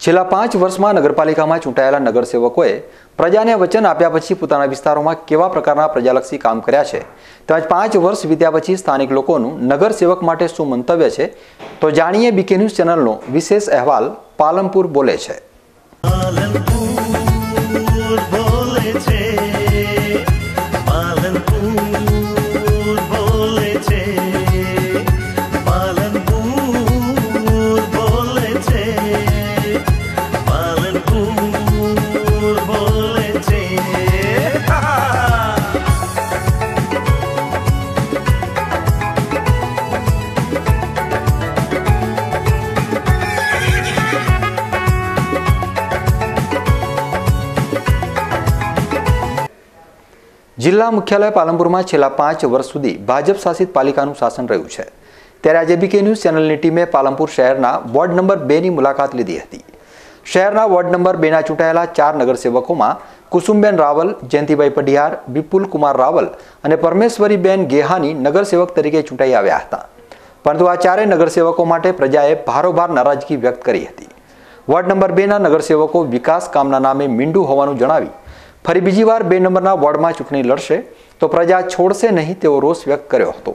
છેલ્લા 5 વર્ષમાં નગરપાલિકામાં ચૂંટાયેલા નગરસેવકોએ પ્રજાને વચન આપ્યા પછી પોતાના વિસ્તારોમાં કેવા પ્રકારના પ્રજાલક્ષી કામ કર્યા છે તેમજ 5 વર્ષ વીત્યા પછી સ્થાનિક લોકોનું નગરસેવક માટે શું મંતવ્ય છે તો જાણીએ બીકે ન્યૂઝ ચેનલનો વિશેષ અહેવાલ પાલનપુર બોલે છે। જિલ્લા મુખ્યાલય પાલનપુરમાં છેલ્લા 5 વર્ષ સુધી ભાજપ શાસિત પાલિકાનું શાસન રહ્યું છે ત્યારે આજે બીકે ન્યૂઝ ચેનલની ટીમે પાલનપુર શહેરના વોર્ડ નંબર 2ની મુલાકાત લીધી હતી। શહેરના વોર્ડ નંબર 2ના ચૂંટાયેલા 4 નગરસેવકોમાં કુસુમબેન રાવલ, જયંતિભાઈ પઢિયાર, વિપુલ કુમાર રાવલ અને પરમેશ્વરીબેન ગેહાની નગરસેવક તરીકે ચૂંટાઈ આવ્યા હતા, પરંતુ આ ચારેય નગરસેવકો માટે પ્રજાએ ભારોભાર નારાજગી વ્યક્ત કરી હતી। વોર્ડ નંબર 2ના નગરસેવકો વિકાસ કામના નામે મીંડું હોવાનું જણાવી ફરી બીજી વાર 2 નંબરના વોર્ડમાં ચૂંટણી લડશે તો પ્રજા છોડશે નહીં તેવો રોષ વ્યક્ત કર્યો હતો।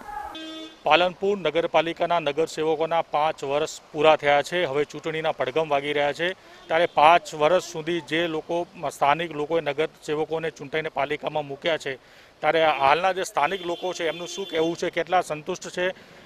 પાલનપુર નગરપાલિકાના નગરસેવકોના 5 વર્ષ પૂરા થયા છે। હવે ચૂંટણીના પડઘમ વાગી રહ્યા છે ત્યારે 5 વર્ષ સુધી જે લોકો સ્થાનિક લોકોએ નગરસેવકોને ચૂંટાઈને પાલિકામાં મૂક્યા છે ત્યારે હાલના જે સ્થાનિક લોકો છે એમનું શું કહેવું છે, કેટલા સંતુષ્ટ છે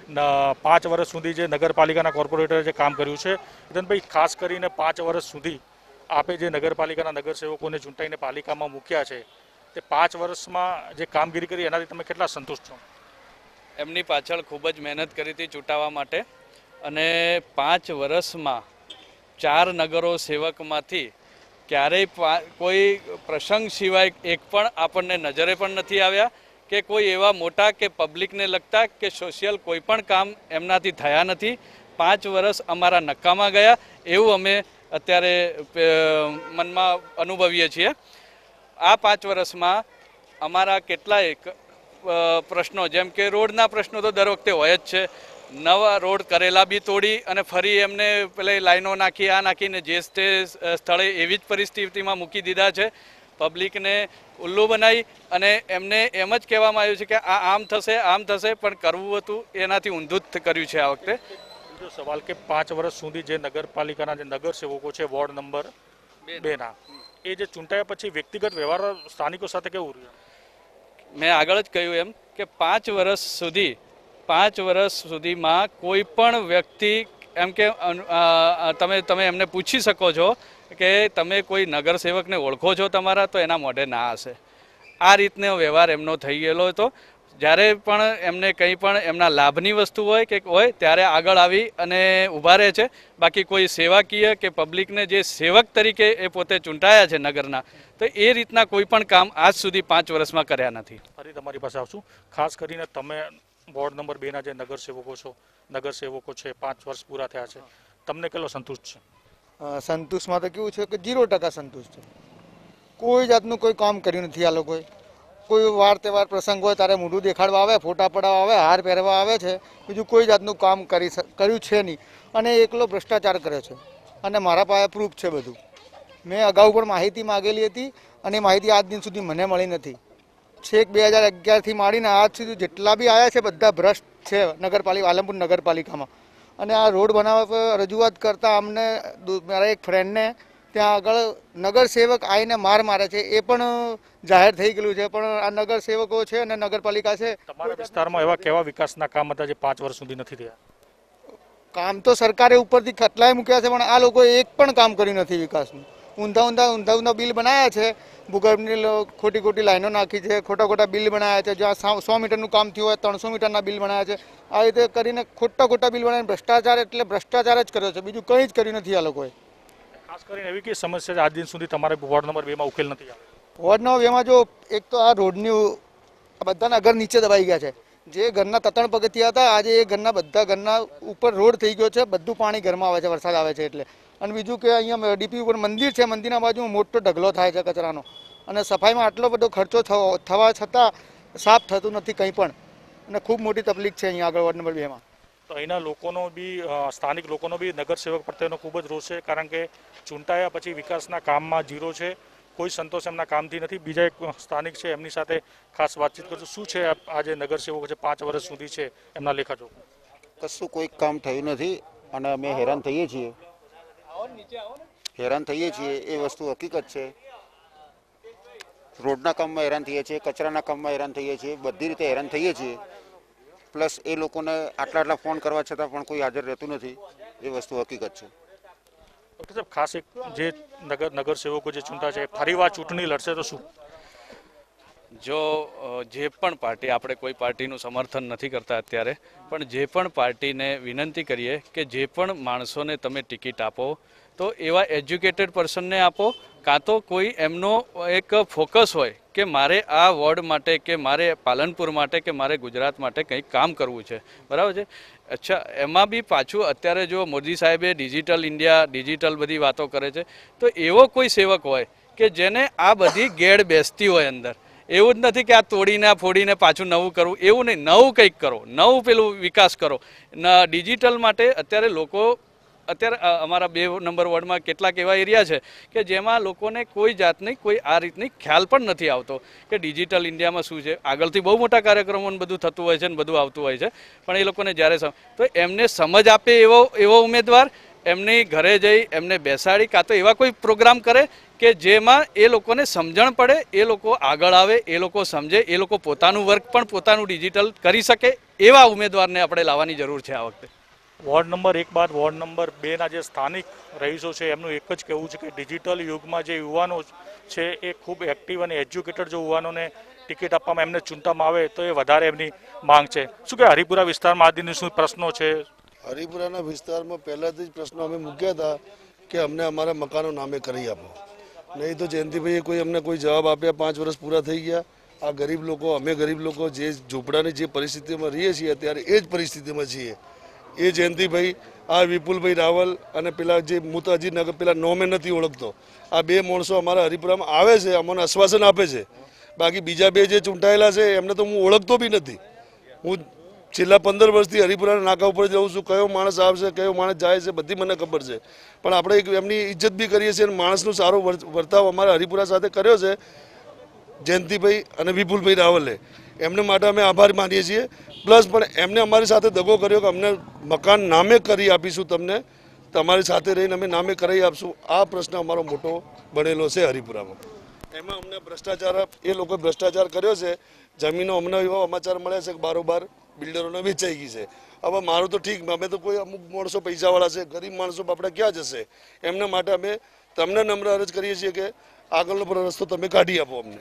5 વર્ષ સુધી જે નગરપાલિકાના કોર્પોરેટરે જે કામ કર્યું છે। રતનભાઈ, ખાસ કરીને 5 વર્ષ સુધી આપે જે નગરપાલિકાના નગરસેવકોને ચૂંટાઈને પાલિકામાં મૂક્યા છે તે 5 વર્ષમાં જે કામગીરી કરી એનાથી તમે કેટલા સંતુષ્ટ છો? એમની પાછળ ખૂબ જ મહેનત કરી હતી ચૂંટાવા માટે અને 5 વર્ષમાં 4 નગરો સેવકમાંથી ક્યારેય કોઈ પ્રસંગ સિવાય એક પણ આપણને નજરે પણ નથી આવ્યા કે કોઈ એવા મોટા કે પબ્લિકને લગતા કે સોશિયલ કોઈ પણ કામ એમનાથી થયા નથી। 5 વર્ષ અમારા નકામા ગયા એવું અમે અત્યારે મનમાં અનુભવીએ છીએ। આ 5 વર્ષમાં અમારા કેટલાય પ્રશ્નો જેમ કે રોડના પ્રશ્નો તો દર વખતે હોય જ છે, નવા રોડ કરેલા બી તોડી અને ફરી એમને પેલી લાઈનો નાખી આ નાખીને જે તે સ્થળે એવી જ પરિસ્થિતિમાં મૂકી દીધા છે। પબ્લિકને ઉલ્લુ બનાવી અને એમને એમ જ કહેવામાં આવ્યું છે કે આ આમ થશે પણ કરવું હતું એનાથી ઊંધું જ કર્યું છે આ વખતે। બીજો સવાલ કે 5 વર્ષ સુધી જે નગરપાલિકાના જે નગરસેવકો છે વોર્ડ નંબર 2ના એ જે ચૂંટાયા પછી વ્યક્તિગત વ્યવહાર સ્થાનિકો સાથે કેવું રહ્યું? મેં આગળ જ કહ્યું એમ કે 5 વર્ષ સુધીમાં કોઈ પણ વ્યક્તિ એમ કે તમે એમને પૂછી શકો છો કે તમે કોઈ નગરસેવકને ઓળખો છો તમારા, તો એના મોઢે ના હશે। આ રીતનો વ્યવહાર એમનો થઈ ગયેલો હતો। જ્યારે પણ એમને કંઈ પણ એમના લાભની વસ્તુ હોય કે હોય ત્યારે આગળ આવી અને ઊભા રહે છે। બાકી કોઈ સેવાકીય કે પબ્લિકને જે સેવક તરીકે એ પોતે ચૂંટાયા છે નગરના, તો એ રીતના કોઈ પણ કામ આજ સુધી 5 વર્ષમાં કર્યા નથી। ફરી તમારી પાસે આવશું। ખાસ કરીને તમે વોર્ડ નંબર 2ના જે નગરસેવકો છે 5 વર્ષ પૂરા થયા છે, તમને કેટલો સંતુષ્ટ છે? સંતુષ્ટમાં તો કેવું છે કે 0% સંતુષ્ટ છે। કોઈ જાતનું કોઈ કામ કર્યું નથી આ લોકોએ। કોઈ વાર તહેવાર પ્રસંગ હોય ત્યારે મોઢું દેખાડવા આવે, ફોટા પડાવવા આવે, હાર પહેરવા આવે છે, બીજું કોઈ જાતનું કામ કર્યું છે નહીં અને એકલો ભ્રષ્ટાચાર કર્યો છે અને મારા પાસે પ્રૂફ છે બધું। મેં અગાઉ પણ માહિતી માગેલી હતી અને માહિતી આજ દિન સુધી મને મળી નથી। છેક 2011થી માંડીને આજ સુધી જેટલા બી આવ્યા છે બધા ભ્રષ્ટ છે પાલનપુર નગરપાલિકામાં। અને આ રોડ બનાવવા રજૂઆત કરતાં અમને મારા એક ફ્રેન્ડને ત્યાં આગળ નગરસેવક આવીને મારે છે એ પણ જાહેર થઈ ગયેલું છે, પણ આ નગરસેવકો છે અને નગરપાલિકા છે। તમારા વિસ્તારમાં એવા કેવા વિકાસના કામ હતા જે 5 વર્ષ સુધી નથી થયા? કામ તો સરકારે ઉપરથી કેટલાય મૂક્યા છે પણ આ લોકોએ એક પણ કામ કર્યું નથી વિકાસનું। ઊંધા બિલ બનાવ્યા છે, ભૂગર્ભની ખોટી લાઈનો નાખી છે, ખોટા બિલ બનાવ્યા છે। જ્યાં 100 મીટરનું કામ થયું હોય 300 મીટરના બિલ બનાવ્યા છે। આ રીતે કરીને ખોટા બિલ બનાવીને ભ્રષ્ટાચાર એટલે ભ્રષ્ટાચાર જ કર્યો છે, બીજું કંઈ જ કર્યું નથી આ લોકોએ। ખાસ કરીને એવી કઈ સમસ્યા છે આજ દિન સુધી તમારે વોર્ડ નંબર 2માં ઉકેલ નથી આવ્યો? વોર્ડ નંબર 2માં જો એક તો આ રોડની બધાના ઘર નીચે દબાઈ ગયા છે। જે ઘરના 3 પગથિયા હતા આજે એ બધા ઘરના ઉપર રોડ થઈ ગયો છે, બધું પાણી ઘરમાં આવે છે વરસાદ આવે છે એટલે। અને બીજું કે અહીંયા ડીપી ઉપર મંદિર છે, મંદિરના બાજુમાં મોટો ઢગલો થાય છે કચરાનો અને સફાઈમાં આટલો બધો ખર્ચો થવા છતાં સાફ થતું નથી કંઈ પણ અને ખૂબ મોટી તકલીફ છે અહીંયા આગળ વોર્ડ નંબર 2માં। તો અહીંના લોકોનો બી સ્થાનિક લોકોનો બી નગરસેવક પ્રત્યેનો ખૂબ જ રોષ છે, કારણ કે ચૂંટાયા પછી વિકાસના કામમાં ઝીરો છે, કોઈ સંતોષ એમના કામથી નથી. બીજા એક સ્થાનિક છે, એમની સાથે ખાસ વાતચીત કરશું. શું છે આ જે નગરસેવકો છે 5 વર્ષ સુધી છે એમના લેખાજોખ? કશું કોઈ કામ થયું નથી અને અમે હેરાન થઈએ છીએ. એ વસ્તુ હકીકત છે. રોડના કામમાં હેરાન થઈએ છીએ, કચરાના કામમાં હેરાન થઈએ છીએ, બધી રીતે હેરાન થઈએ છીએ. પ્લસ એ લોકોને આટલા ફોન કરવા છતાં પણ કોઈ હાજર રહેતું નથી. એ વસ્તુ હકીકત છે. ડૉક્ટર સાહેબ, ખાસ એક જે નગરસેવકો જે ચૂંટા છે ફરીવાર ચૂંટણી લડશે તો શું? જો જે પણ પાર્ટી, આપણે કોઈ પાર્ટીનું સમર્થન નથી કરતા અત્યારે, પણ જે પણ પાર્ટીને વિનંતી કરીએ કે જે પણ માણસોને તમે ટિકિટ આપો તો એવા એજ્યુકેટેડ પર્સનને આપો, કાં તો કોઈ એમનો એક ફોકસ હોય કે મારે આ વોર્ડ માટે કે મારે પાલનપુર માટે કે મારે ગુજરાત માટે કંઈક કામ કરવું છે. બરાબર છે. અચ્છા, એમાં બી પાછું અત્યારે જો મોદી સાહેબે ડિજિટલ ઇન્ડિયા, ડિજિટલ બધી વાતો કરે છે, તો એવો કોઈ સેવક હોય કે જેને આ બધી ગેડ બેસતી હોય અંદર. એવું જ નથી કે આ તોડીને ફોડીને પાછું નવું કરવું, એવું નહીં. નવું કંઈક કરો, નવું પેલું વિકાસ કરો. ડિજિટલ માટે અત્યારે લોકો, અત્યારે અમારા 2 નંબર વોર્ડમાં કેટલાક એવા એરિયા છે કે જેમાં લોકોને કોઈ જાતની કોઈ આ રીતની ખ્યાલ પણ નથી આવતો કે ડિજિટલ ઇન્ડિયામાં શું છે. આગળથી બહુ મોટા કાર્યક્રમો બધું થતું હોય છે ને બધું આવતું હોય છે, પણ એ લોકોને જ્યારે તો એમને સમજ આપે એવો ઉમેદવાર એમની ઘરે જઈ એમને બેસાડી, કાં તો એવા કોઈ પ્રોગ્રામ કરે કે જેમાં એ લોકોને સમજણ પડે, એ લોકો આગળ આવે, એ લોકો સમજે, એ લોકો પોતાનું વર્ક પણ પોતાનું ડિજિટલ કરી શકે, એવા ઉમેદવારને આપણે લાવવાની જરૂર છે આ વખતે. વોર્ડ નંબર 1 બાદ વોર્ડ નંબર 2ના જે સ્થાનિક રહીશો છે એમનું એક જ કહેવું છે કે ડિજિટલ યુગમાં જે યુવાનો છે એ ખૂબ એક્ટિવ અને એજ્યુકેટેડ જો યુવાનોને ટિકિટ આપવામાં એમને ચૂંટવામાં આવે તો એ વધારે એમની માંગ છે. શું કે હરિપુરા વિસ્તારમાં આદિની શું પ્રશ્નો છે? હરિપુરાના વિસ્તારમાં પહેલાથી જ પ્રશ્નો અમે મૂક્યા હતા કે અમને અમારા મકાનો નામે કરી આપો. નહીં તો જયંતિભાઈએ કોઈ અમને કોઈ જવાબ આપ્યા. 5 વર્ષ પૂરા થઈ ગયા. આ ગરીબ લોકો, અમે ગરીબ લોકો જે ઝૂંપડાની જે પરિસ્થિતિમાં રહીએ છીએ અત્યારે એ જ પરિસ્થિતિમાં છીએ. એ જયંતિભાઈ, આ વિપુલભાઈ રાવલ અને પેલા જે હું તો હજી પેલા નોમે નથી ઓળખતો, આ 2 માણસો અમારા હરિપુરામાં આવે છે, અમને આશ્વાસન આપે છે. બાકી બીજા 2 જે ચૂંટાયેલા છે એમને તો હું ઓળખતો બી નથી. હું છેલ્લા 15 વર્ષથી હરિપુરાના નાકા ઉપર જ રહું છું. કયો માણસ આવશે, કયો માણસ જાય છે, બધી મને ખબર છે. પણ આપણે એમની ઇજ્જત બી કરીએ છીએ અને માણસનો સારો વર્તાવ અમારા હરિપુરા સાથે કર્યો છે જયંતિભાઈ અને વિપુલભાઈ રાવલે. એમને માટે અમે આભાર માનીએ છીએ. પ્લસ પણ એમને અમારી સાથે દગો કર્યો કે અમને મકાન નામે કરી આપીશું, તમને તમારી સાથે રહીને અમે નામે કરાવી આપશું. આ પ્રશ્ન અમારો મોટો બનેલો છે હરિપુરામાં. એમાં અમને ભ્રષ્ટાચાર, એ લોકોએ ભ્રષ્ટાચાર કર્યો છે. જમીનો અમને એવા સમાચાર મળે છે કે બારોબાર બિલ્ડરોને વેચાઈ ગઈ છે. હવે મારું તો ઠીક, અમે તો કોઈ અમુક માણસો પૈસાવાળા છે, ગરીબ માણસો આપણે ક્યાં જશે? એમના માટે અમે તમને નમ્ર અરજ કરીએ છીએ કે આગળનો રસ્તો તમે કાઢી આપો અમને.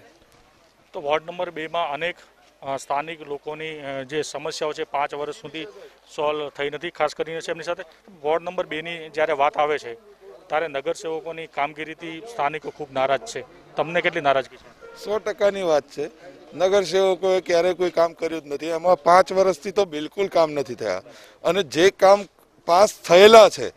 તો વોર્ડ નંબર 2માં અનેક સ્થાનિક લોકોની જે સમસ્યાઓ છે 5 વર્ષ સુધી સોલ્વ થઈ નથી. ખાસ કરીને છે એમની સાથે વોર્ડ નંબર 2ની જ્યારે વાત આવે છે ત્યારે નગરસેવકોની કામગીરીથી સ્થાનિકો ખૂબ નારાજ છે. તમને કેટલી નારાજગી છે? 100%ની વાત છે. નગરસેવકોએ ક્યારેય કોઈ કામ કર્યું જ નથી. એમાં 5 વર્ષથી તો બિલકુલ કામ નથી થયા. અને જે કામ પાસ થયેલા છે,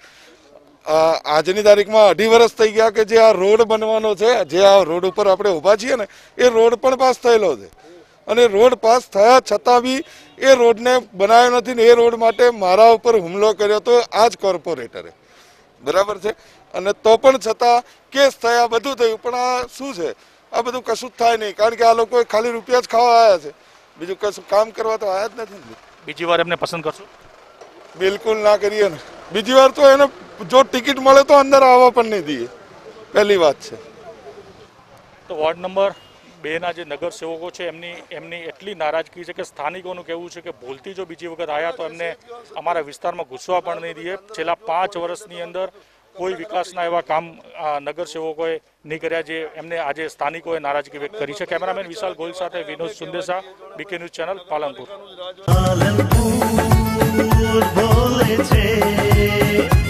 આજની તારીખમાં 2.5 વર્ષ થઈ ગયા કે જે આ રોડ બનવાનો છે, જે આ રોડ ઉપર આપણે ઊભા છીએ ને, એ રોડ પણ પાસ થયેલો છે. અને રોડ પાસ થયા છતાં બી એ રોડને બનાવ્યો નથી ને એ રોડ માટે મારા ઉપર હુમલો કર્યો તો આ જ કોર્પોરેટરે. બરાબર છે. અને તો પણ છતાં કેસ થયા, બધું થયું, પણ આ શું છે? આ બધું કશું જ થાય નહીં, કારણ કે આ લોકો ખાલી રૂપિયા જ ખાવા આવ્યા છે, બીજું કશું કામ કરવા તો આવ્યા જ નથી. બીજી વાર એમને પસંદ કરશો? બિલકુલ ના કરીએ ને. બીજી વાર તો એને જો ટિકિટ મળે તો અંદર આવવા પણ નહીં દઈએ. પહેલી વાત છે. તો વોર્ડ નંબર 2ના જે નગરસેવકો છે એમની એટલી નારાજગી છે કે સ્થાનિકોનું કહેવું છે કે ભૂલથી જો બીજી વખત આવ્યા તો એમને અમારા વિસ્તારમાં ઘૂસવા પણ નહીં દઈએ. છેલ્લા 5 વર્ષની અંદર કોઈ વિકાસના એવા કામ નગરસેવકોએ નહીં કર્યા જે એમને આજે સ્થાનિકોએ નારાજગી વ્યક્ત કરી છે. કેમેરામેન વિશાલ ગોયલ સાથે Vinod Sundesa, BK news channel, Palanpur.